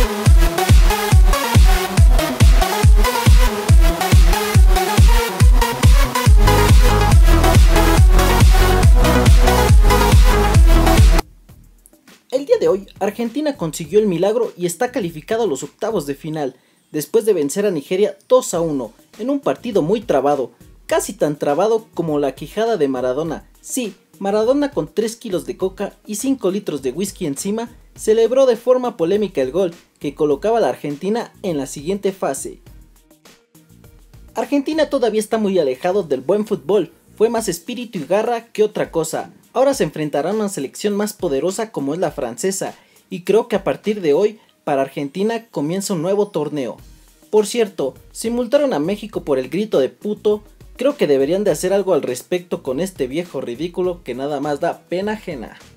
El día de hoy, Argentina consiguió el milagro y está calificado a los octavos de final, después de vencer a Nigeria 2-1, en un partido muy trabado, casi tan trabado como la quijada de Maradona. Sí, Maradona con 3 kilos de coca y 5 litros de whisky encima, celebró de forma polémica el gol que colocaba a la Argentina en la siguiente fase. Argentina todavía está muy alejado del buen fútbol, fue más espíritu y garra que otra cosa. Ahora se enfrentará a una selección más poderosa como es la francesa, y creo que a partir de hoy, para Argentina comienza un nuevo torneo. Por cierto, si multaron a México por el grito de puto, creo que deberían de hacer algo al respecto con este viejo ridículo que nada más da pena ajena.